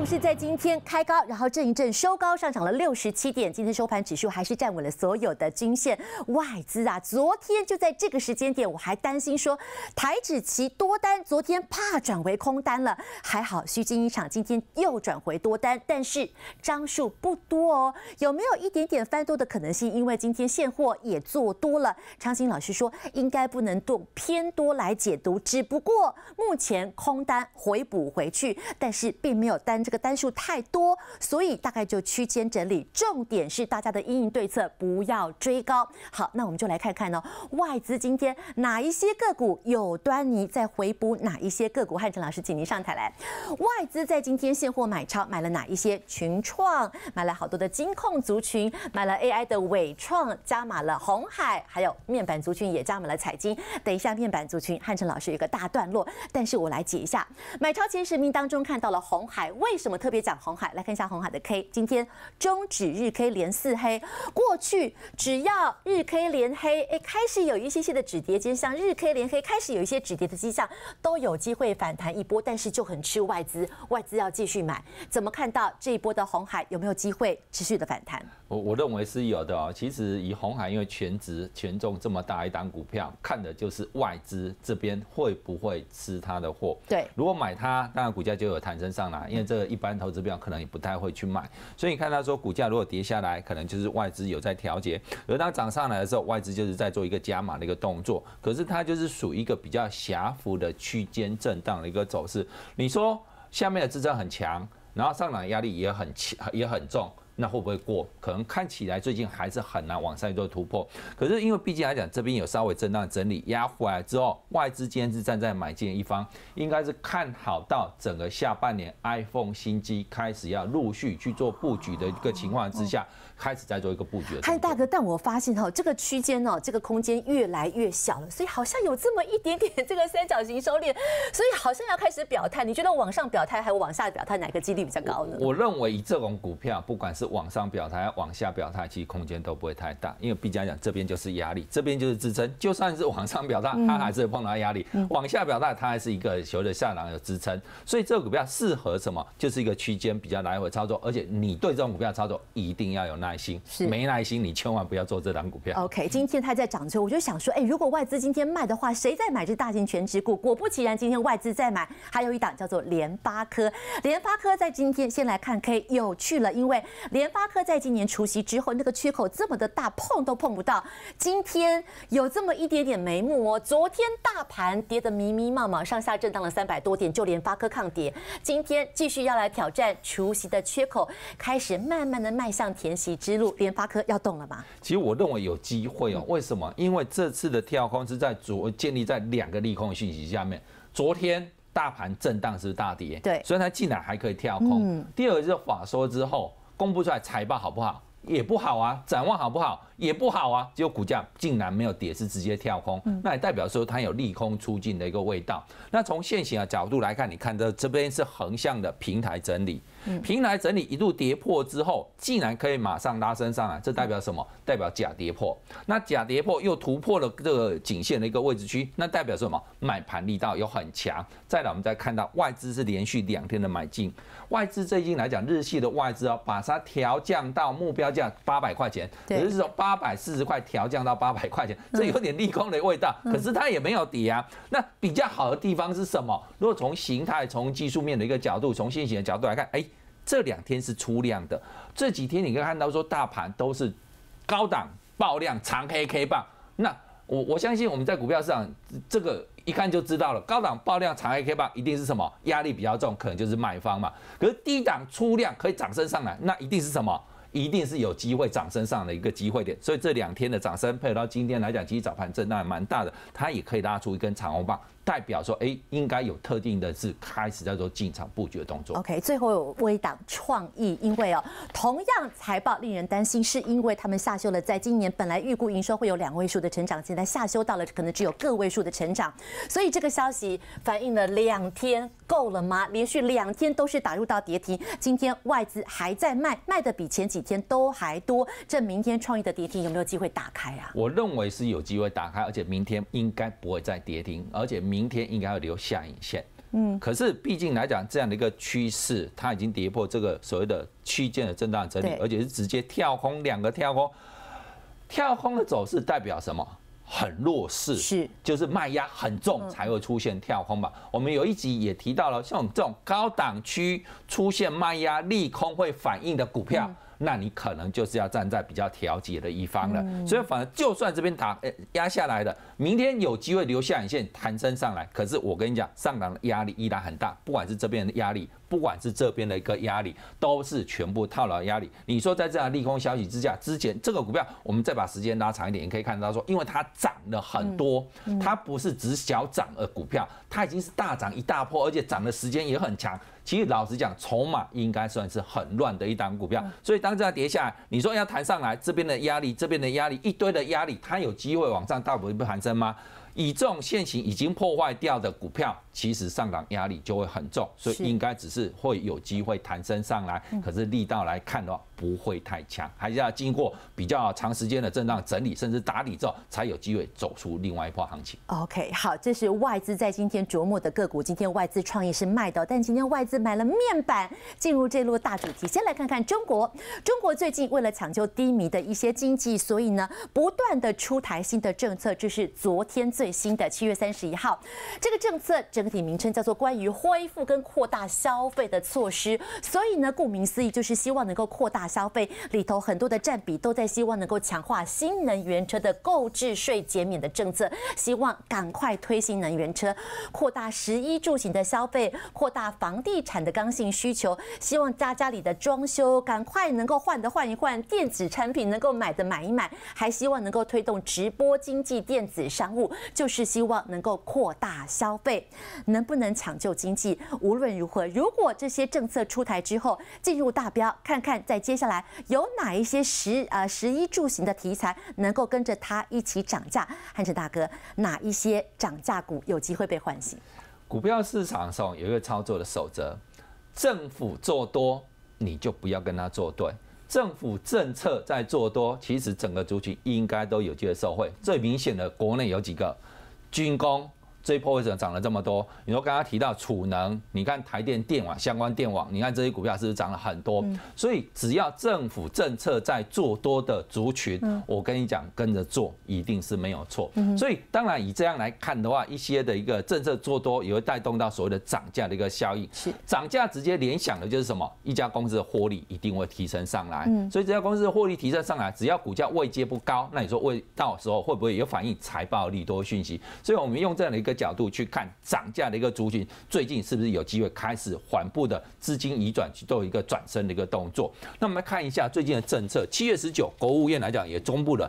股市在今天开高，然后震一震收高，上涨了67点。今天收盘指数还是站稳了所有的均线。外资啊，昨天就在这个时间点，我还担心说台指期多单，昨天怕转为空单了，还好虚惊一场，今天又转回多单，但是张数不多哦。有没有一点点翻多的可能性？因为今天现货也做多了。昌兴老师说，应该不能用偏多来解读，只不过目前空单回补回去，但是并没有这个单数太多，所以大概就区间整理。重点是大家的因应对策，不要追高。好，那我们就来看看哦，外资今天哪一些个股有端倪，在回补哪一些个股？汉城老师，请您上台来。外资在今天现货买超，买了哪一些？群创买了好多的金控族群，买了 AI 的伟创，加码了鸿海，还有面板族群也加码了彩晶。等一下面板族群，汉城老师有一个大段落，但是我来解一下。买超前10名当中看到了鸿海，为什么特别讲鸿海？来看一下鸿海的 K， 今天中指日 K 连4黑，过去只要日 K 连黑，开始有一些的止跌迹象，日 K 连黑开始有一些止跌的迹象，都有机会反弹一波，但是就很吃外资，外资要继续买。怎么看到这一波的鸿海有没有机会持续的反弹？ 我认为是有的哦。其实以鸿海因为权重这么大一档股票，看的就是外资这边会不会吃它的货。对，如果买它，当然股价就有弹升上来，因为这个一般投资票可能也不太会去买。所以你看到说股价如果跌下来，可能就是外资有在调节；而当涨上来的时候，外资就是在做一个加码的一个动作。可是它就是属于一个比较狭幅的区间震荡的一个走势。你说下面的支撑很强，然后上涨压力也很重。那会不会过？可能看起来最近还是很难往上做突破。可是因为毕竟来讲，这边有稍微震荡整理压回来之后，外资今天是站在买进的一方，应该是看好到整个下半年 iPhone 新机开始要陆续去做布局的一个情况之下，开始在做一个布局的。 汉大哥，但我发现这个区间这个空间越来越小了，所以好像有这么一点点这个三角形收敛，所以好像要开始表态。你觉得往上表态还有往下表态，哪个几率比较高呢？我认为以这种股票，不管是往上表态、往下表态，其实空间都不会太大，因为毕竟来讲，这边就是压力，这边就是支撑。就算是往上表态，它还是会碰到压力；往下表态，它还是一个所谓的下档有支撑。所以这个股票适合什么？就是一个区间比较来回操作，而且你对这种股票操作一定要有耐心，没耐心你千万不要做这档股票。OK， 今天它在涨之后，我就想说，如果外资今天卖的话，谁在买这大型全指股？果不其然，今天外资在买，还有一档叫做联发科。联发科在今天先来看 K， 有趣了，因为联发科在今年除息之后，那个缺口这么的大，碰都碰不到。今天有这么一点点眉目哦。昨天大盘跌得迷迷茫茫，上下震荡了300多点，就联发科抗跌。今天继续要来挑战除息的缺口，开始慢慢的迈向填息之路。联发科要动了吗？其实我认为有机会哦。为什么？因为这次的跳空是建立在2个利空的讯息下面。昨天大盘震荡是大跌，对，所以它竟然还可以跳空。第二个就是法说之后公布出来财报好不好？也不好啊，展望好不好？也不好啊，结果股价竟然没有跌，是直接跳空，那也代表说它有利空出尽的一个味道。那从现行的角度来看，你看到这边是横向的平台整理，平台整理一路跌破之后，竟然可以马上拉升上来，这代表什么？代表假跌破。那假跌破又突破了这个颈线的一个位置区，那代表什么？买盘力道又很强。再来，我们再看到外资是连续2天的买进，外资最近来讲，日系的外资把它调降到目标价800块钱，也就是说840块调降到800块钱，这有点利空的味道。可是它也没有跌啊。那比较好的地方是什么？如果从形态、从技术面的一个角度、从现行的角度来看，这2天是出量的。这几天你可以看到说，大盘都是高档爆量长黑 K 棒。那我相信我们在股票市场这个一看就知道了，高档爆量长黑 K 棒一定是什么？压力比较重，可能就是卖方嘛。可是低档出量可以涨升上来，那一定是什么？一定是有机会涨升上的一个机会点。所以这2天的涨升配合到今天来讲，其实早盘震荡还蛮大的，它也可以拉出一根长红棒。代表说，应该有特定的是开始在做进场布局的动作。OK， 最后有微档创意，因为同样财报令人担心，是因为他们下修了，在今年本来预估营收会有2位数的成长，现在下修到了可能只有个位数的成长，所以这个消息反映了2天够了吗？连续2天都是打入到跌停，今天外资还在卖，卖的比前几天都还多，这明天创意的跌停有没有机会打开啊？我认为是有机会打开，而且明天应该不会再跌停，而且明天应该会留下影线。 可是毕竟来讲，这样的一个趋势，它已经跌破这个所谓的区间的震荡整理，而且是直接跳空，2个跳空。跳空的走势代表什么？很弱势，就是卖压很重才会出现跳空嘛。我们有一集也提到了，像我们这种高档区出现卖压利空会反应的股票。那你可能就是要站在比较调节的一方了，所以反而就算这边压下来了，明天有机会留下影线弹升上来，可是我跟你讲，上档的压力依然很大，不管是这边的压力，不管是这边的一个压力，都是全部套牢的压力。你说在这样利空消息之下，之前这个股票，我们再把时间拉长一点，你可以看到说，因为它涨了很多，它不是只小涨的股票，它已经是大涨一大波，而且涨的时间也很长。其实老实讲，筹码应该算是很乱的一档股票，所以当这样跌下来，你说要弹上来，这边的压力，这边的压力，一堆的压力，它有机会往上大幅度攀升吗？以这种现行已经破坏掉的股票，其实上档压力就会很重，所以应该只是会有机会弹升上来，可是力道来看的话，不会太强，还是要经过比较长时间的震荡整理，甚至打底之后，才有机会走出另外一波行情。 OK， 好，这是外资在今天琢磨的个股。今天外资创意是卖的，但今天外资买了面板，进入这路大主题。先来看看中国，中国最近为了抢救低迷的一些经济，所以呢，不断的出台新的政策。这是昨天最新的7月31号，这个政策整体名称叫做关于恢复跟扩大消费的措施。所以呢，顾名思义，就是希望能够扩大消费，里头很多的占比都在希望能够强化新能源车的购置税减免的政策，希望赶快推新能源车，扩大食衣住行的消费，扩大房地产的刚性需求，希望家里的装修赶快能够换的换一换，电子产品能够买的买一买，还希望能够推动直播经济、电子商务，就是希望能够扩大消费。能不能抢救经济？无论如何，如果这些政策出台之后进入大标，看看在接下来有哪一些食衣住行的题材能够跟着它一起涨价？汉城大哥，哪一些涨价股有机会被唤醒？ 股票市场上有一个操作的守则，政府做多你就不要跟他作对。政府政策在做多，其实整个族群应该都有机会受惠。最明显的国内有几个军工。这一波为什么涨了这么多？你说刚刚提到储能，你看台电电网相关电网，你看这些股票是不是涨了很多？所以只要政府政策在做多的族群，我跟你讲，跟着做一定是没有错。所以当然以这样来看的话，一些的一个政策做多也会带动到所谓的涨价的一个效应。涨价直接联想的就是什么？一家公司的获利一定会提升上来。所以这家公司的获利提升上来，只要股价位阶不高，那你说到时候会不会有反映财报利多讯息？所以我们用这样的一个角度去看涨价的一个族群，最近是不是有机会开始缓步的资金移转，去做一个转身的一个动作？那我们来看一下最近的政策。7月19，国务院来讲也公布了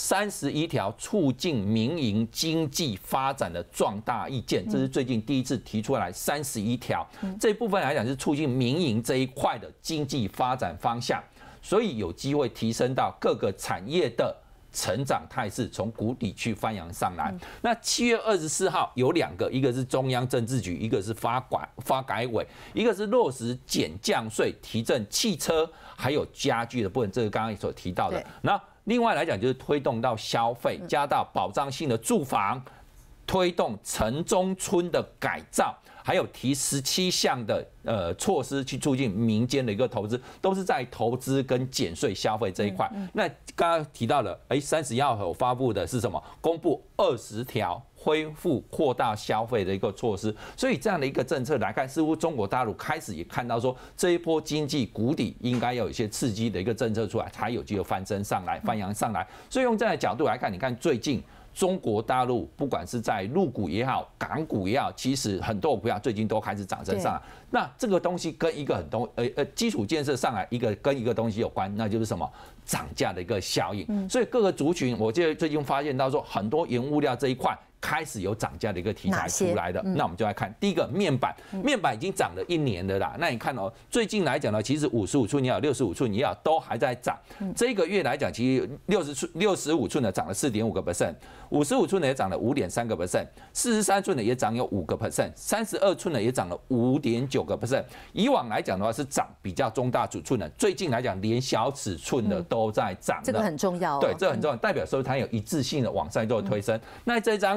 31条促进民营经济发展的壮大意见，这是最近第一次提出来31条。这一部分来讲是促进民营这一块的经济发展方向，所以有机会提升到各个产业的成长态势，从谷底去翻扬上来。那7月24号有2个，一个是中央政治局，一个是发改委，一个是落实减降税，提振汽车还有家具的部分，这个刚刚所提到的。那另外来讲就是推动到消费，加到保障性的住房，推动城中村的改造。还有提17项的措施去促进民间的一个投资，都是在投资跟减税消费这一块。那刚刚提到了，30号有发布的是什么？公布20条恢复扩大消费的一个措施。所以这样的一个政策来看，似乎中国大陆开始也看到说，这一波经济谷底应该要有一些刺激的一个政策出来，才有机会翻身上来、翻扬上来。所以用这样的角度来看，你看最近中国大陆不管是在陆股也好，港股也好，其实很多股票最近都开始涨升上来。那这个东西跟一个基础建设上来，跟一个东西有关，那就是什么？涨价的一个效应。所以各个族群，我记得最近发现到说，很多原物料这一块开始有涨价的一个题材出来的。那我们就来看第一个面板，面板已经涨了1年了啦。那你看哦，最近来讲呢，其实55寸也好，65寸也好，都还在涨。这个月来讲，其实65寸的涨了4.5%， 55寸的也涨了5.3%， 43寸的也涨有5%， 32寸的也涨了5.9%。以往来讲的话是涨比较中大尺寸的，最近来讲连小尺寸的都在涨。 这个很重要。 对，这很重要，代表说它有一致性的往上做推升。那这张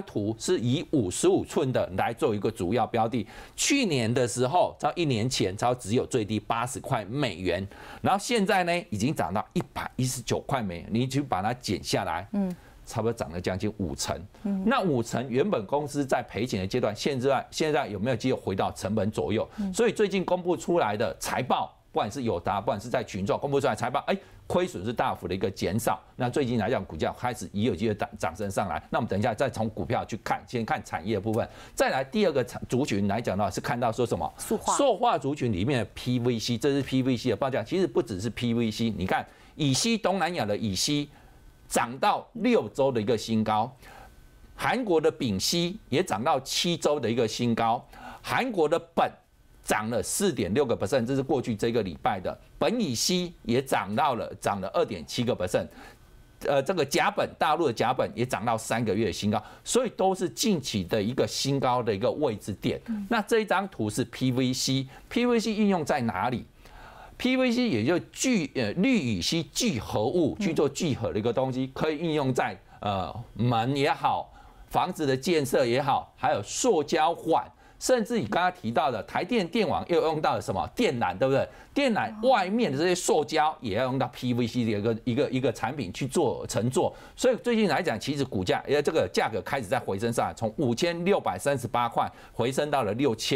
图是以55寸的来做一个主要标的。去年的时候，到1年前，只有最低80块美元，然后现在呢，已经涨到119块美元。你去把它减下来，差不多涨了将近50%。那50%原本公司在赔钱的阶段，现在有没有机会回到成本左右？所以最近公布出来的财报，不管是友达，不管是在群众公布出来财报，亏损是大幅的一个减少。那最近来讲，股价开始也有机会涨升上来。那我们等一下再从股票去看，先看产业的部分。再来第二个族群来讲的话，是看到说什么？塑化族群里面的 PVC， 这是 PVC 的报价。其实不只是 PVC， 你看乙烯，东南亚的乙烯涨到6周的一个新高，韩国的丙烯也涨到7周的一个新高，韩国的苯涨了4.6%，这是过去这个礼拜的。苯乙烯也涨了2.7%。这个甲苯，大陆的甲苯也涨到3个月的新高，所以都是近期的一个新高的一个位置点。那这一张图是 PVC 应用在哪里？PVC 也就是氯乙烯聚合物去做聚合的一个东西，可以应用在门也好，房子的建设也好，还有塑胶管，甚至你刚刚提到的台电电网又用到了什么电缆，对不对？电缆外面的这些塑胶也要用到 PVC 的一个产品去做乘坐，所以最近来讲，其实股价这个价格开始在回升上来，从5638块回升到了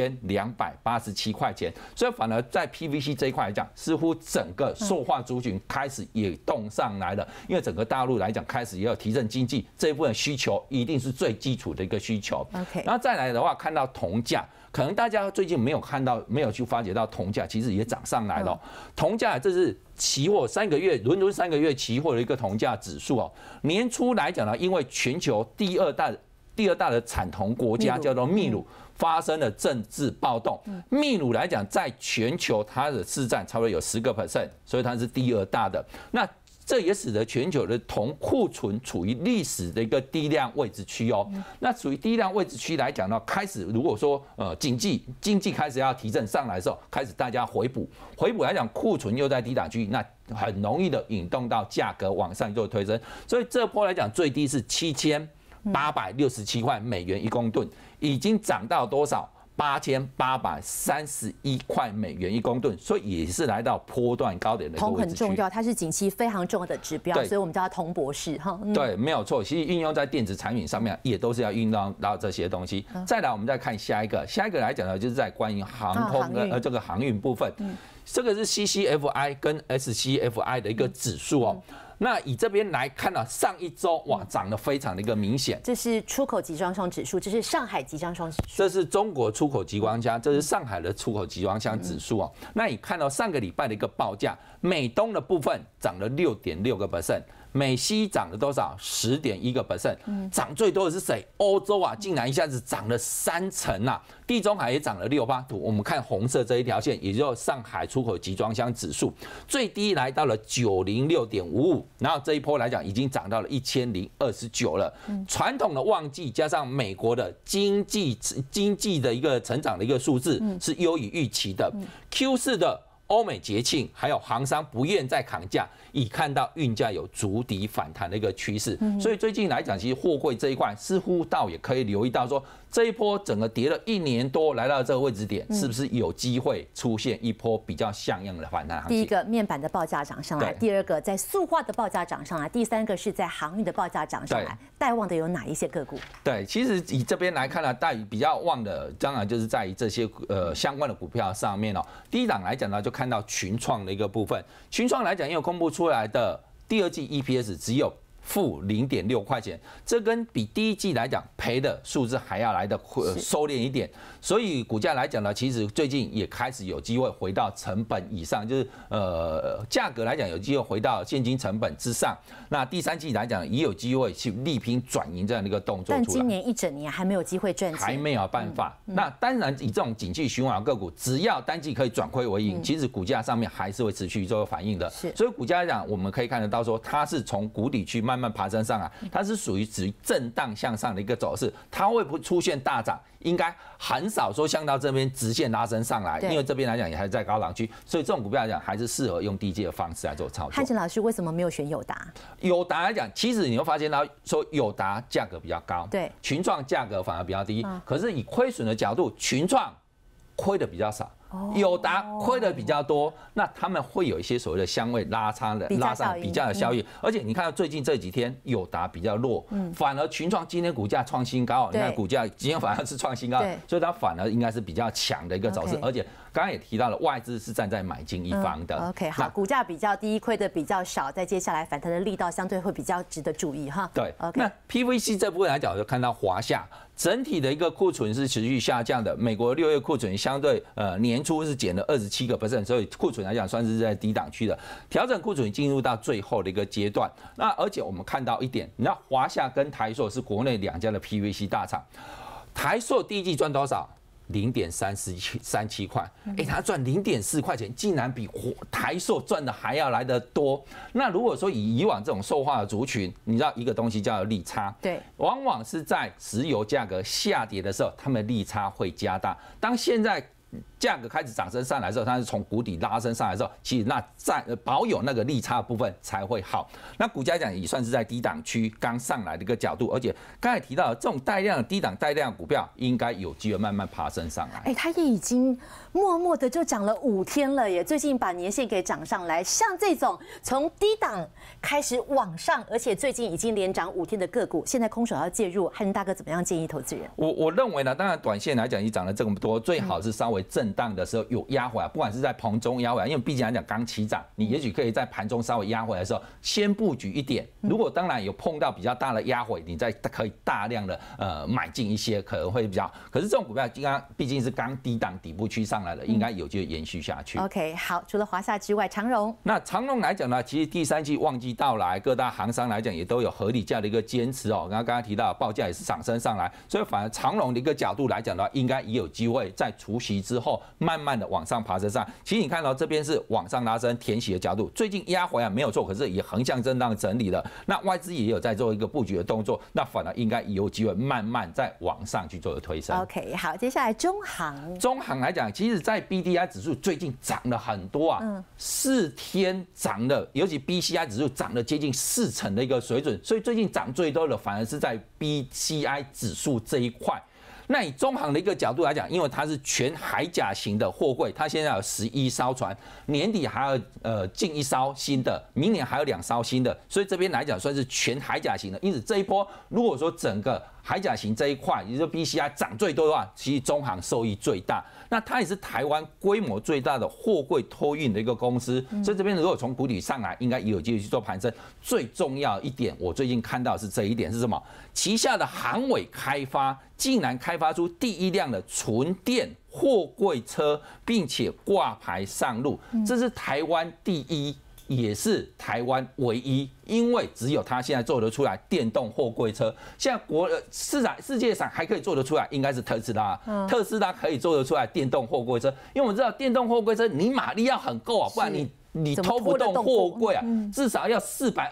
6287块钱，所以反而在 PVC 这一块来讲，似乎整个塑化族群开始也动上来了，因为整个大陆来讲开始也有提振经济这一部分需求，一定是最基础的一个需求。然后再来的话，看到铜价。可能大家最近没有去发觉到铜价其实也涨上来了。铜价这是期货3个月伦敦3个月期货的一个铜价指数哦。年初来讲呢，因为全球第二大的产铜国家叫做秘鲁发生了政治暴动。秘鲁来讲，在全球它的市占差不多有10%，所以它是第二大的。那这也使得全球的铜库存处于历史的一个低量位置区哦。那处于低量位置区来讲呢，开始如果说经济开始要提振上来的时候，开始大家回补来讲，库存又在低档区，那很容易的引动到价格往上做推升。所以这波来讲，最低是7867块美元一公吨，已经涨到多少？8831块美元一公吨，所以也是来到波段高点的一个位置区。 铜很重要，它是景气非常重要的指标，所以我们叫它铜博士哈。 对，没有错。其实运用在电子产品上面，也都是要运用到这些东西。再来，我们再看下一个来讲呢，就是在关于航空的这个航运部分，这个是 CCFI 跟 SCFI 的一个指数哦。那以这边来看呢，上一周哇涨得非常的一个明显。 这是出口集装箱指数，这是上海集装箱指数， 这是中国出口集装箱，这是上海的出口集装箱指数哦。那你看到上个礼拜的一个报价，美东的部分涨了6.6%。美西涨了多少？10.1%。涨最多的是谁？欧洲啊，竟然一下子涨了30%啊！地中海也涨了6%。我们看红色这一条线，也就是上海出口集装箱指数，最低来到了906.55，然后这一波来讲已经涨到了1029了。传统的旺季加上美国的经济的一个成长的一个数字是优于预期的。Q4的欧美节庆还有航商不愿再砍价，已看到运价有筑底反弹的一个趋势，所以最近来讲，其实货柜这一块似乎倒也可以留意到说，这一波整个跌了1年多，来到这个位置点，是不是有机会出现一波比较像样的反弹行情？ 第一个面板的报价涨上来，第二个在塑化的报价涨上来，第三个是在航运的报价涨上来，带旺的有哪一些个股？ 对，其实以这边来看呢，带比较旺的，当然就是在于这些相关的股票上面哦。第一档来讲呢，就看到群创的一个部分，群创来讲，因为公布出来的第二季 EPS 只有负0.6块钱，这跟比第一季来讲赔的数字还要来的收敛一点，所以股价来讲呢，其实最近也开始有机会回到成本以上，就是价格来讲有机会回到现金成本之上。那第三季来讲也有机会去力拼转盈这样的一个动作出来。 但今年一整年还没有机会赚钱， 还没有办法。那当然以这种景气循环的个股，只要单季可以转亏为盈，其实股价上面还是会持续做反应的。所以股价来讲，我们可以看得到说，它是从谷底去慢慢慢爬升上来，它是属于震荡向上的一个走势，它会不会出现大涨？应该很少说像到这边直线拉升上来，因为这边来讲也还在高档区，所以这种股票来讲还是适合用低阶的方式来做操作。 汉城老师为什么没有选友达？ 友达来讲，其实你会发现到说友达价格比较高， 对， 群创价格反而比较低，可是以亏损的角度，群创亏的比较少。友达亏的比较多，那他们会有一些所谓的相位拉上比较的效应，而且你看到最近这几天友达比较弱，反而群创今天股价创新高，你看股价今天反而是创新高，所以它反而应该是比较强的一个走势，而且刚刚也提到了外资是站在买进一方的。 OK， 好，股价比较低，亏的比较少，在接下来反弹的力道相对会比较值得注意哈。 对，那 PVC 这部分来讲，就看到华夏整体的一个库存是持续下降的，美国6月库存相对年初是减了27%，所以库存来讲算是在低档区的，调整库存进入到最后的一个阶段。那而且我们看到一点，你知道华夏跟台塑是国内2家的 PVC 大厂，台塑第一季赚多少？0.37块，他赚0.4块钱，竟然比台塑赚的还要来得多。那如果说以往这种塑化的族群，你知道一个东西叫做利差， 对， 往往是在石油价格下跌的时候，他们利差会加大。当现在价格开始涨升上来的时候，它是从谷底拉升上来的时候，其实那保有那个利差的部分才会好。那股价讲也算是在低档区刚上来的一个角度，而且刚才提到这种带量的低档带量的股票，应该有机会慢慢爬升上来。 它也已经默默的就涨了5天了耶，最近把年线给涨上来。像这种从低档开始往上，而且最近已经连涨5天的个股，现在空手要介入，汉大哥怎么样建议投资人？ 我认为呢，当然短线来讲已经涨了这么多，最好是稍微震荡的时候有压回来，不管是在盘中压回来，因为毕竟来讲刚起涨，你也许可以在盘中稍微压回来的时候先布局一点。如果当然有碰到比较大的压回，你再可以大量的买进一些，可能会比较好。可是这种股票毕竟是刚低档底部区上来的，应该有机会延续下去。 OK， 好，除了华夏之外，长荣。 那长荣来讲呢，其实第3季旺季到来，各大航商来讲也都有合理价的一个坚持哦。刚刚提到报价也是上升上来，所以反而长荣的一个角度来讲的话，应该也有机会在除息之后慢慢的往上爬升上。其实你看到这边是往上拉升填息的角度，最近压回来没有错，可是也横向震荡整理了。那外资也有在做一个布局的动作，那反而应该有机会慢慢再往上去做的推升。 OK， 好，接下来中航。 中航来讲，其实在 BDI 指数最近涨了很多啊，4天涨了，尤其 BCI 指数涨了接近40%的一个水准，所以最近涨最多的反而是在 BCI 指数这一块。那以中航的一个角度来讲，因为它是全海甲型的货柜，它现在有11艘船，年底还有进1艘新的，明年还有2艘新的，所以这边来讲算是全海甲型的。因此这一波如果说整个海甲型这一块，也就是 BCI 涨最多的话，其实中航受益最大。那它也是台湾规模最大的货柜托运的一个公司，所以这边如果从谷底上来，应该也有机会去做盘升。最重要一点，我最近看到是这一点是什么？旗下的航委开发竟然开发出第1辆的纯电货柜车，并且挂牌上路，这是台湾第1。也是台湾唯一，因为只有他现在做得出来电动货柜车。现在世界上还可以做得出来，应该是特斯拉。特斯拉可以做得出来电动货柜车，因为我们知道电动货柜车你马力要很够啊，不然你拖不动货柜啊，至少要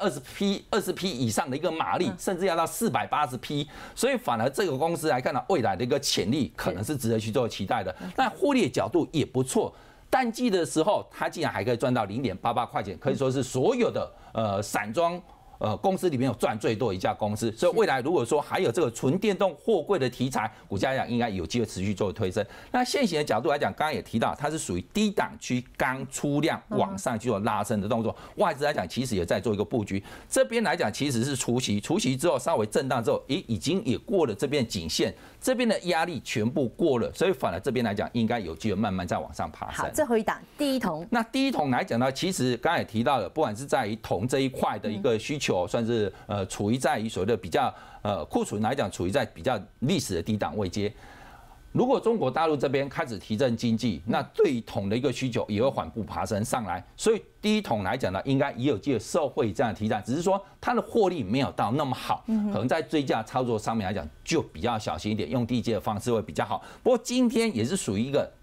420匹以上的一个马力，甚至要到480匹。所以反而这个公司来看呢，未来的一个潜力可能是值得去做期待的。那获利的角度也不错。淡季的时候，它竟然还可以赚到0.88块钱，可以说是所有的散装公司里面有赚最多的一家公司。所以未来如果说还有这个纯电动货柜的题材，股价来讲应该有机会持续做推升。那现行的角度来讲，刚刚也提到它是属于低档区刚出量往上去做拉升的动作，外资来讲其实也在做一个布局。这边来讲其实是除息之后稍微震荡之后，已经也过了这边颈线。这边的压力全部过了，所以反而这边来讲，应该有机会慢慢再往上爬升。 好，最后一档第一铜。那第一铜来讲呢，其实刚才也提到了，不管是在于铜这一块的一个需求，算是处于在于所谓的比较库存来讲，处于在比较历史的低档位阶。如果中国大陆这边开始提振经济，那对于铜的一个需求也会缓步爬升上来，所以第一铜来讲呢，应该也有机会受惠这样的题材，只是说它的获利没有到那么好，可能在追价操作上面来讲就比较小心一点，用低阶的方式会比较好。不过今天也是属于一个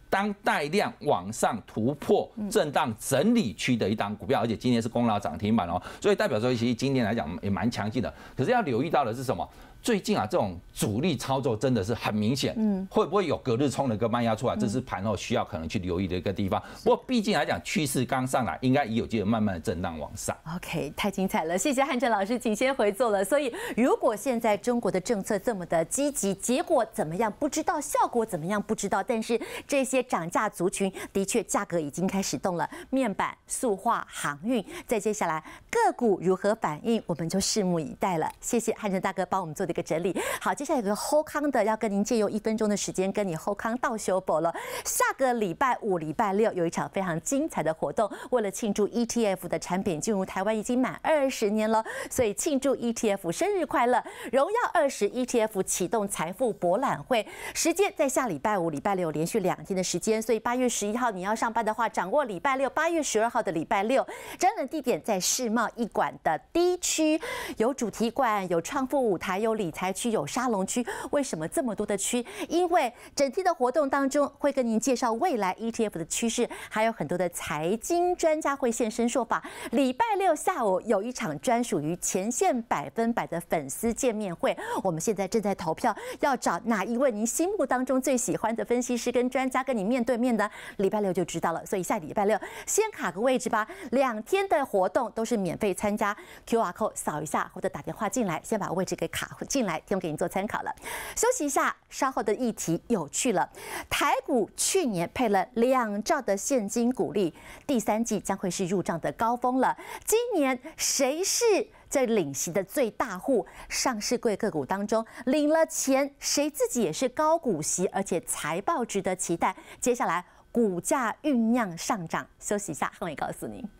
当带量往上突破震荡整理区的一档股票，而且今天是攻到涨停板哦，所以代表说其实今天来讲也蛮强劲的。可是要留意到的是什么？最近啊，这种主力操作真的是很明显，会不会有隔日冲的一个卖压出来？这是盘后需要可能去留意的一个地方。不过毕竟来讲，趋势刚上来，应该也有机会慢慢的震荡往上。 OK， 太精彩了，谢谢汉正老师，请先回座了。所以，如果现在中国的政策这么的积极，结果怎么样不知道，效果怎么样不知道，但是这些涨价族群的确价格已经开始动了，面板、塑化、航运，再接下来个股如何反应，我们就拭目以待了。谢谢汉正大哥帮我们做的一个整理。好，接下来有个后康的，要跟您借用1分钟的时间，跟你后康道修补了。下个礼拜5、礼拜6有一场非常精彩的活动，为了庆祝 ETF 的产品进入台湾已经满20年了，所以庆祝 ETF 生日快乐！荣耀20 ETF 启动财富博览会，时间在下礼拜5、礼拜6连续2天的时间，所以8月11号你要上班的话，掌握礼拜6，8月12号的礼拜6，展览地点在世贸1馆的 D 区，有主题馆，有创富舞台，有理财区，有沙龙区。为什么这么多的区？因为整天的活动当中会跟您介绍未来 ETF 的趋势，还有很多的财经专家会现身说法。礼拜6下午有一场专属于前线100%的粉丝见面会，我们现在正在投票，要找哪一位您心目当中最喜欢的分析师跟专家跟你面对面的，礼拜6就知道了。所以下礼拜6先卡个位置吧，2天的活动都是免费参加 ，QR code 扫一下或者打电话进来，先把位置给卡进来，提供给您做参考了。休息一下，稍后的议题有趣了。台股去年配了2兆的现金股利，第3季将会是入账的高峰了。今年谁是这领息的最大户？上市柜个股当中领了钱，谁自己也是高股息，而且财报值得期待？接下来股价酝酿上涨，休息一下，后面告诉您。